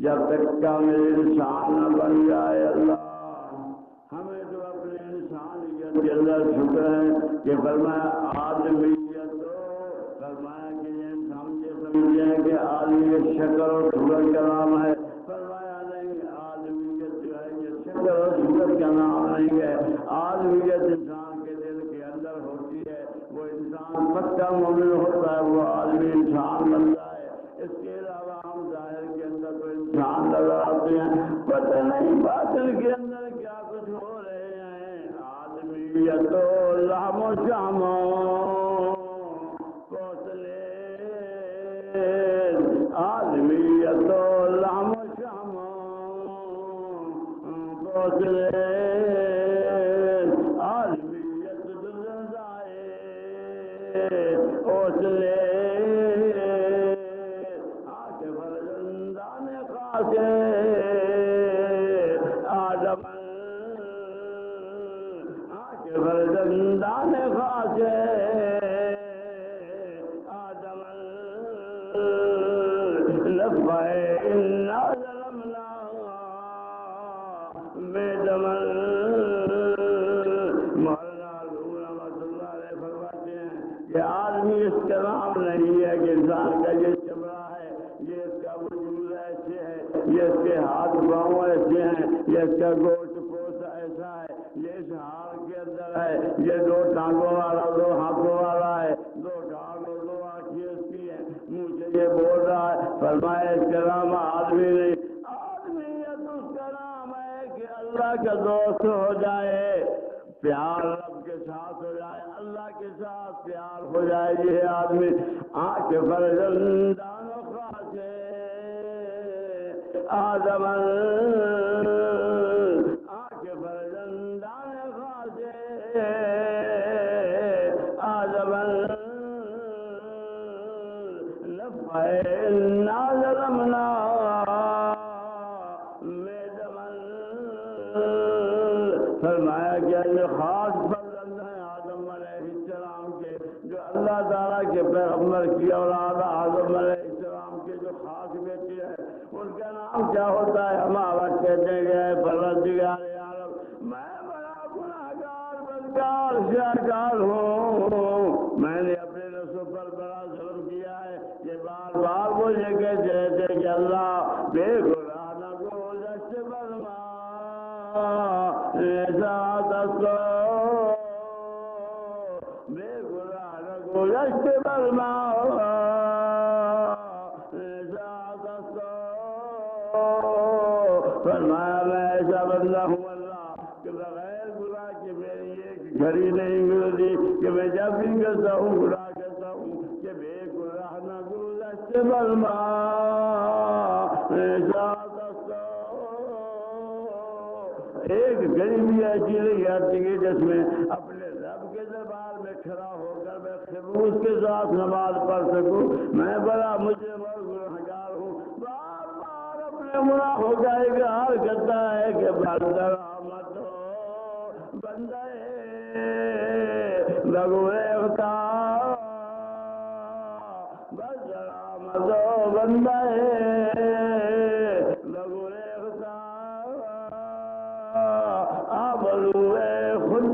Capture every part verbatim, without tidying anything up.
جب تک کامل انسان نہ بن جائے اللہ ہمیں تو اپنے انسانیت کے اندر شکر ہے کہ فرمایا آدمیت تو فرمایا کہ یہ سمجھے سمجھے کہ آدمی شکل اور صورت کا نام ہے، فرمایا نہیں آدمیت جو ہے یہ شکل اور صورت کا نام نہیں ہے، آدمیت انسان کے دل کے اندر ہوتی ہے، وہ انسان پکا مومن ہوتا ہے وہ آدمی انسان بنتا ہے، اس کے علاوہ ہم ظاہر کے اندر تو انسان نظر آتے ہیں، پتہ نہیں باطن کے اندر کیا کچھ ہو رہے ہیں، آدمیت و لحم و شحم کوسلے آدمیت و لحم و شحم کوسلے آدمیت دلزائے اوسلے آکے فرزندان خاصے آدم آکے فرزندان خاصے آدم لفائے انا ظلمنا میدمن مولانا علوم رحمۃ اللہ علیہ فرماتے ہیں کہ آدمی اس کا نام نہیں ہے کہ انسان کا یہ چمڑا ہے، یہ اس کا وجود ایسے ہے، یہ اس کے ہاتھ پاؤں ایسے ہیں، یہ اس کا گوشت پوست ایسا ہے، یہ اس حال کے اندر ہے، یہ دو ٹانگوں والا دو ہاتھوں والا ہے، دو ٹانگ اور دو آنکھیں اس کی ہیں، منہ سے یہ بول رہا ہے، فرمایا اس کا نام آدمی نہیں، آدمیت اس کا نام ہے کہ اللہ کا دوست ہو جائے، پیار رب کے ساتھ ہو جائے، اللہ کے ساتھ پیار ہو جائے، یہ آدمی آنکھ فرزندان و خاصے آدم آنکھ فرزندان خاصے آدم لفائے انا ظلمنا فرمایا کہ یہ خاص فرزند ہیں آدم علیہ السلام کے، جو اللہ تعالیٰ کے پیغمبر کی اولاد آدم علیہ السلام کے جو خاص بیٹے ہیں، ان کا نام کیا ہوتا ہے؟ ہمارا کہتے گئے پروردگار عالم میں بڑا گناہگار بدکار سیاہکار ہوں، میں نے اپنے نفس پر بڑا ظلم کیا ہے، یہ بار بار وہ یہ کہتے رہتے کہ اللہ بے گناہ نہ گزشت برما ذات کو بے گناہ نہ گزشت برما ذات کو فرمایا میں ایسا بندہ ہوں اللہ کہ بغیر گناہ کے میری ایک گھڑی نہیں گزرتی کہ میں جب بھی کرتا ہوں گناہ کرتا ہوں کہ بے گناہ نہ گزشت برما ذات ایک غریبی ایسی نہیں آتی ہے جس میں اپنے رب کے دربار میں کھڑا ہو کر میں خلوص کے ساتھ نماز پڑھ سکوں، میں بڑا مجرم اور گنہگار ہوں، بار بار اپنے گناہوں کا اقرار کرتا ہے کہ بندہ رحمت ہو بندہ لگوے ہوتا بس رحمت ہو بندہ بلوے خود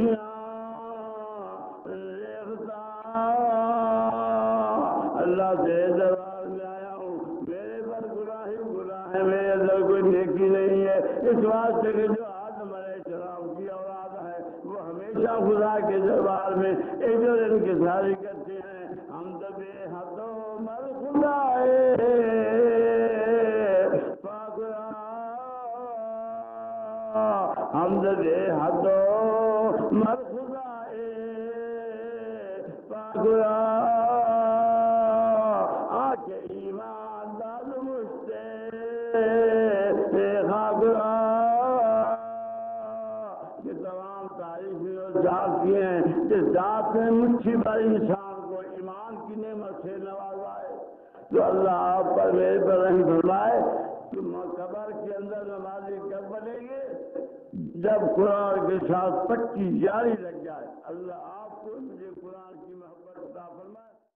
اللہ سے دربار میں آیا ہوں، میرے پر گناہ ہی گناہ ہے، میرے اندر کوئی نیکی نہیں ہے، اس واسطے کہ جو آدم علیہ السلام کی اولاد ہے وہ ہمیشہ خدا کے دربار میں ایک دو دن کی ساری کرتے ہیں، ہم تو بے حد و مر خدا ہم بے حد و مر خدائے پاگرا آکے ایمان داد مجھتے خاگرا یہ تمام تعریفیں اور ذات کی ہیں جس ذات نے مٹھی بھر انسان کو ایمان کی نعمت سے نوازا ہے، تو اللہ آپ پر میرے پر رحم فرمائے، تم قبر کے اندر نمازی کب بنے گے؟ جب قرآن کے ساتھ پکی جاری لگ جائے، اللہ